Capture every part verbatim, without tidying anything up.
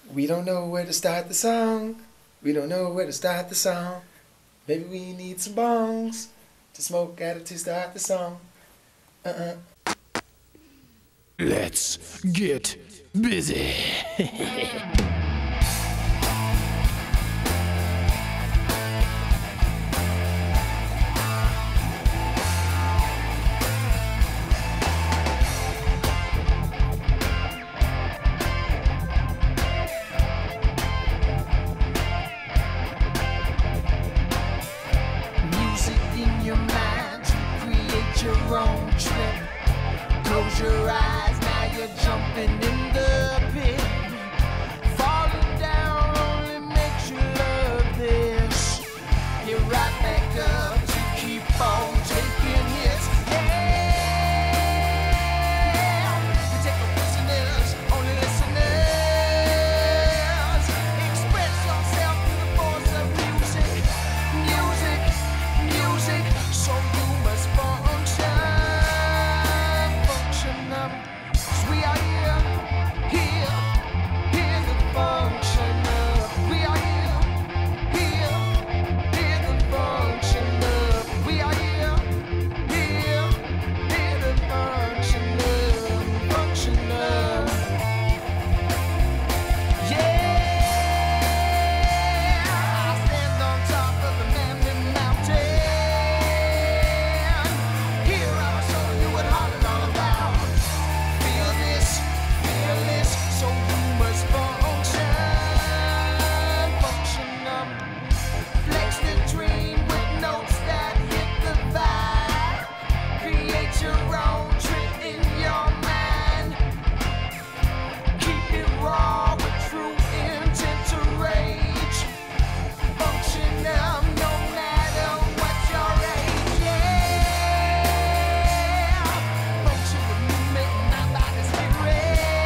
We don't know where to start the song. We don't know where to start the song. Maybe we need some bongs to smoke at it to start the song. Uh-uh. Let's get busy. Close your eyes, now you're jumping in the pit. Falling down only makes you love this. You're right back up to keep on taking hits. Yeah, we take no prisoners, only listeners. Express yourself through the force of music, music, music. So you must function. We are here, here, here's the function of. We are here, here, here's the function of. We are here, here, here's the function of, function of. Yeah, I stand on top of the man-made mountain. Here I'll show you what Holland's all about. So you must function, function up. Flex the dream with notes that hit the vibe. Create your own trick in your mind. Keep it raw with true intent to rage. Function up no matter what your age. Yeah, function with movement, mind, body, spirit.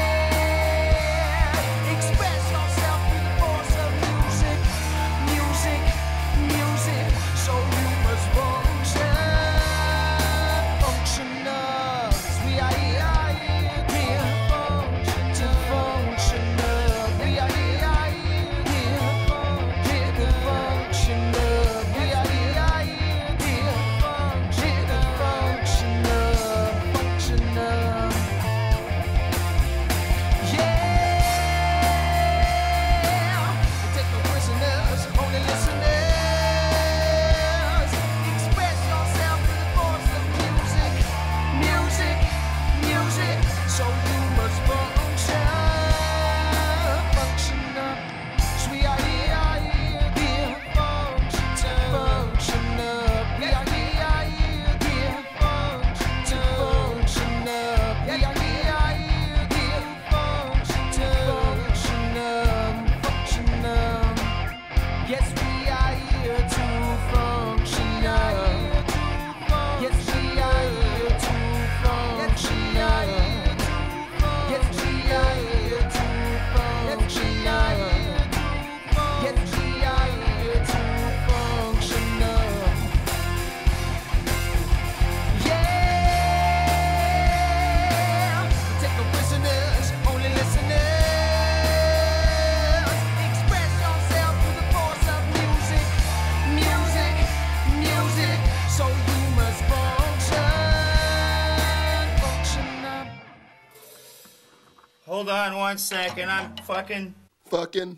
Hold on one second, I'm fucking... Fucking...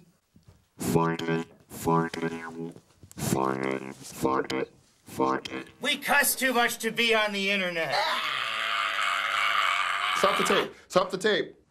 Fucking, fucking, fucking, fucking, fucking. We cuss too much to be on the internet. Stop the tape. Stop the tape.